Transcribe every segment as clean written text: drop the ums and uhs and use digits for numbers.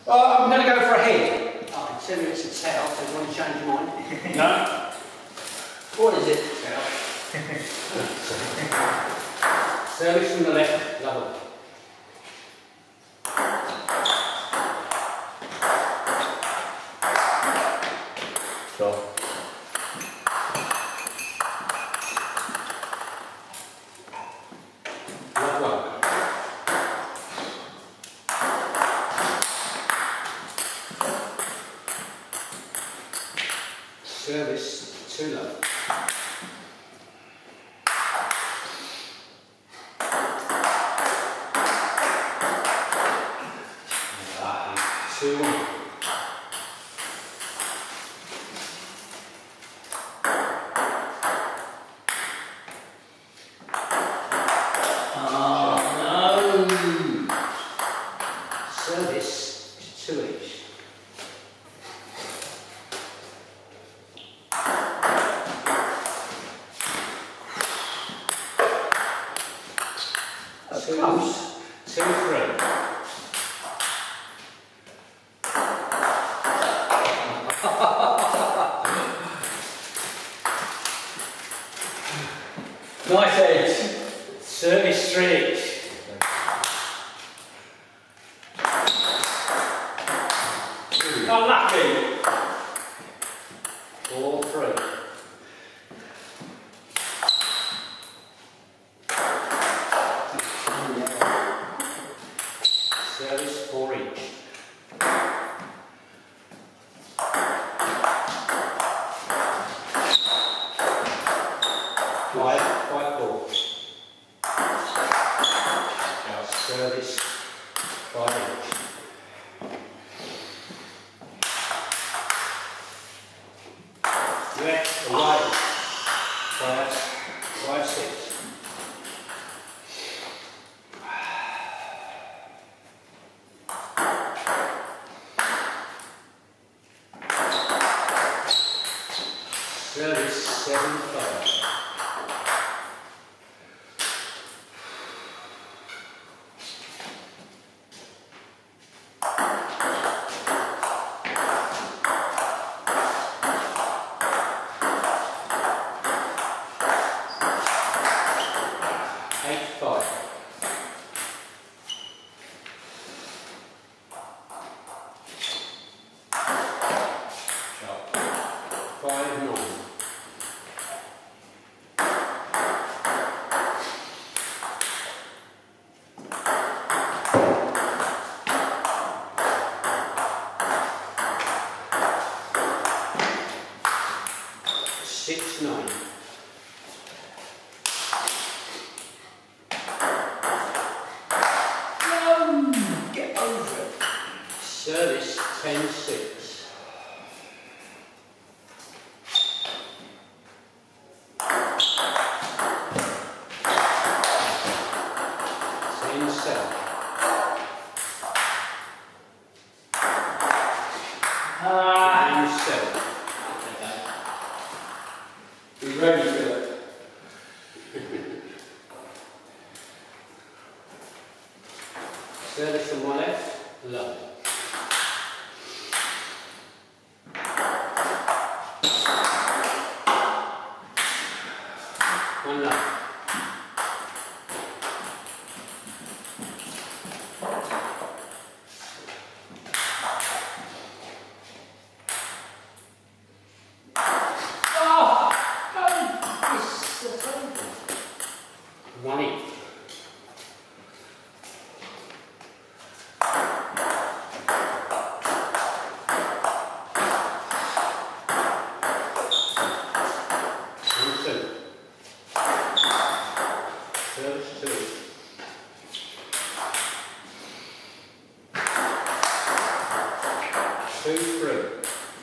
I'm going to go for a head. I can tell you it's a tail, so you want to change your mind? No. What is it? Tail. Service from the left, lovely. Stop. Service too low. Too long. Oh no! Service to each. Close. 2-3. Nice edge. Service 3 each. Unlucky. 4-3. Service 4 each. 5-4. Now service 5 each. Left, away. 5-6. Service 7-5. No! Get over it. Service 10-6. Be ready for it. Service from my left, low. One low. One each. One, two. Service 2. 2-3.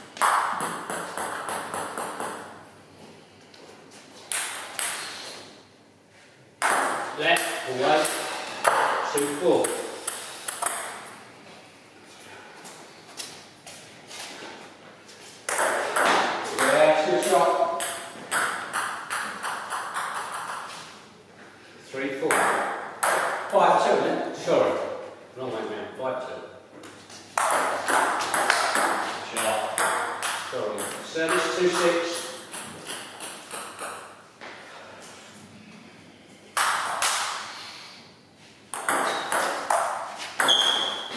Left, away, 2-4. Yeah, good shot. 3-4. 5-2 then? Sorry. Wrong way round. 5-2.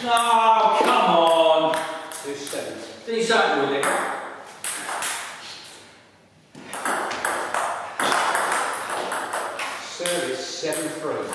Oh, come on. 2 sevens. Do something with it. Service 7-3.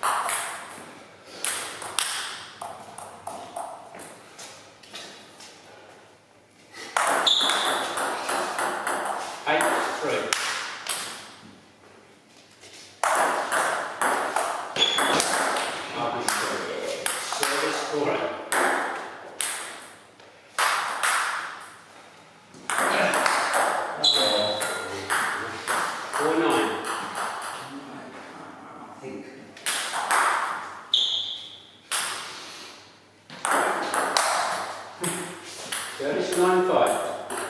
Service 9-5.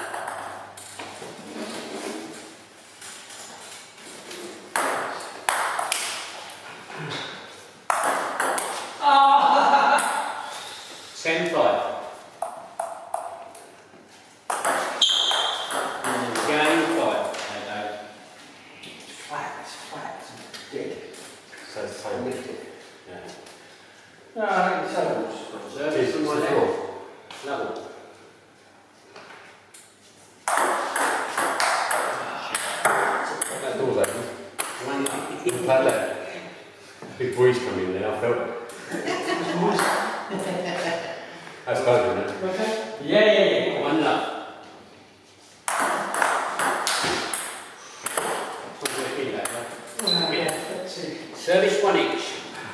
Oh. 10-5. Game 5. Flat, dead. So it's so lifted. Yeah. No, I think so. Service from my left. Level. That door's open. 1-0. Like that. Big breeze coming in there, I felt it. That's closing it. Okay. Yeah. 1-0. Yeah, that's it. Service 1 each.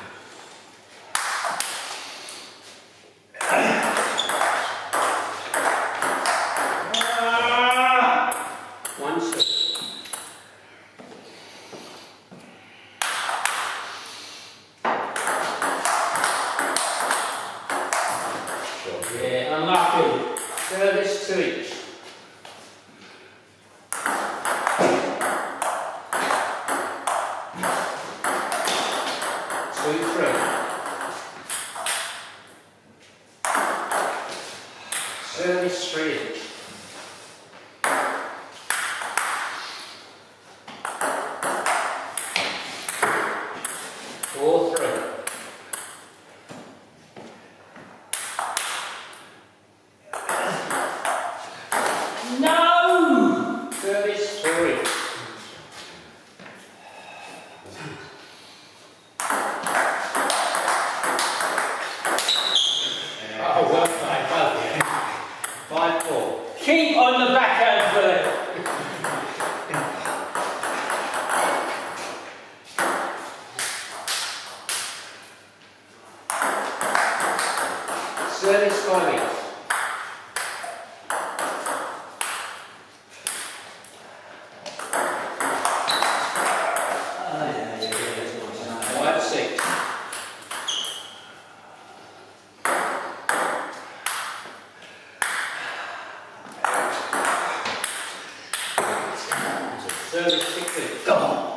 Yeah, unlucky. Service 2 each. Service 3 each. Four, 3. No! Service 3. Oh, well played, well played. 5-4. Keep on the backhand for it. Service 5 each. Five, 6. Service 6 each. Come on.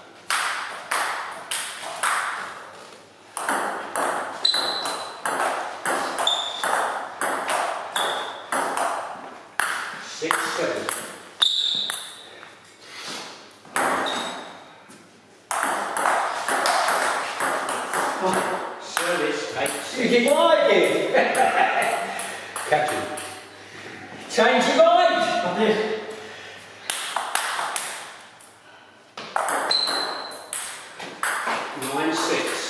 Six, 7. Service 8. You did what I did. Catching. Change your mind. I did. Nine, 6.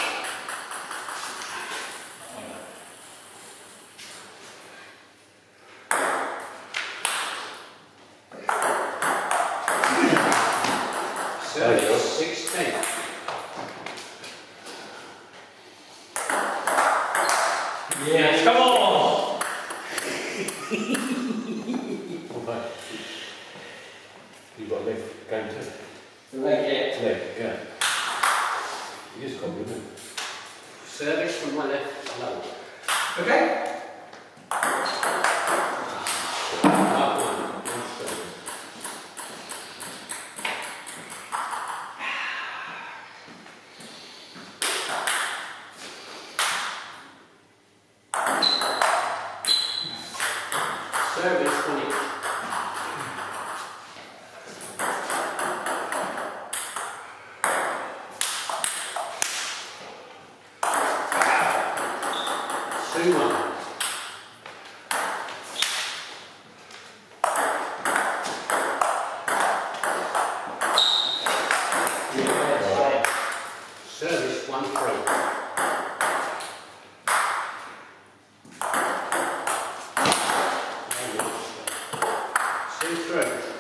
Service 16. Yes, come on. Okay. You've got a left game too. Leg it. Leg, yeah. You just got to do it. Service from my left, low. Okay. Up 1. Service. Service 20. 2-1. Service 1-3. 2-3.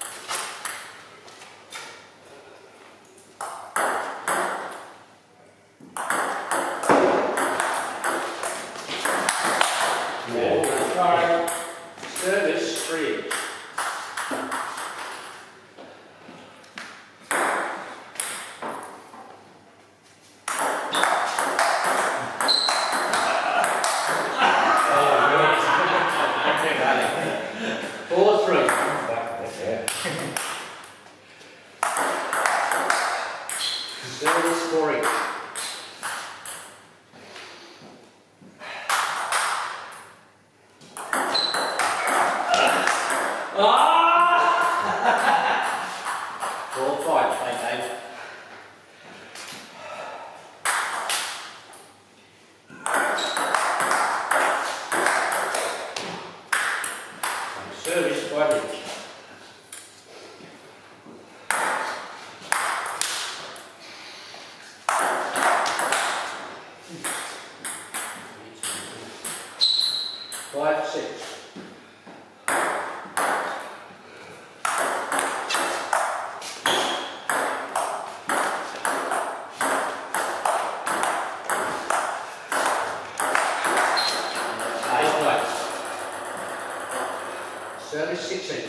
Sorry. Service 3. Service 4 each. Ah! 4-5. Hey, Dave. Service 5 each. Five, 6. Service 6 inch.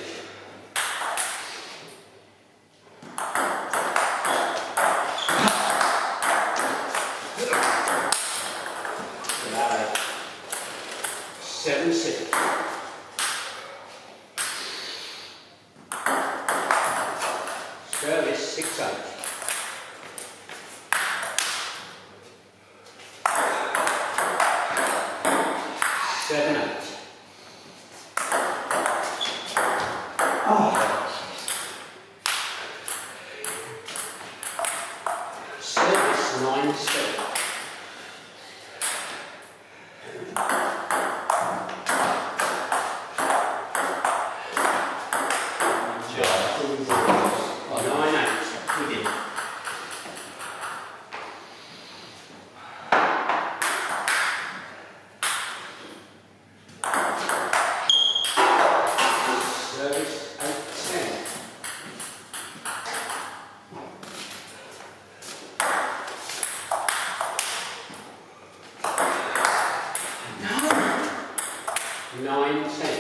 Seven, 6. Service 6 8. Seven, 8. Service 9 7. Oh, 9 8. We did. Service 8 10. Nine, 10.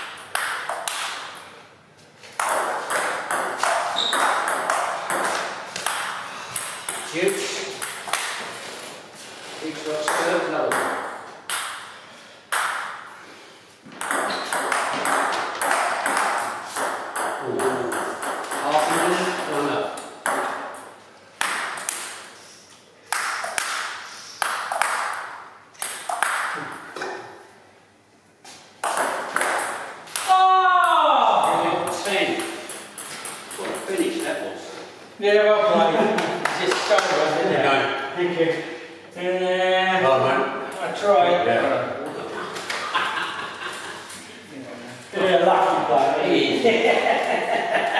Dukes. Dukes got served low. Half a minute or no? Oh! 10. What a finish that was. Yeah, well played. Just so well, didn't it? Go. Thank you. Yeah, Hello, mate. I tried. Yeah. Yeah, lucky player. He is.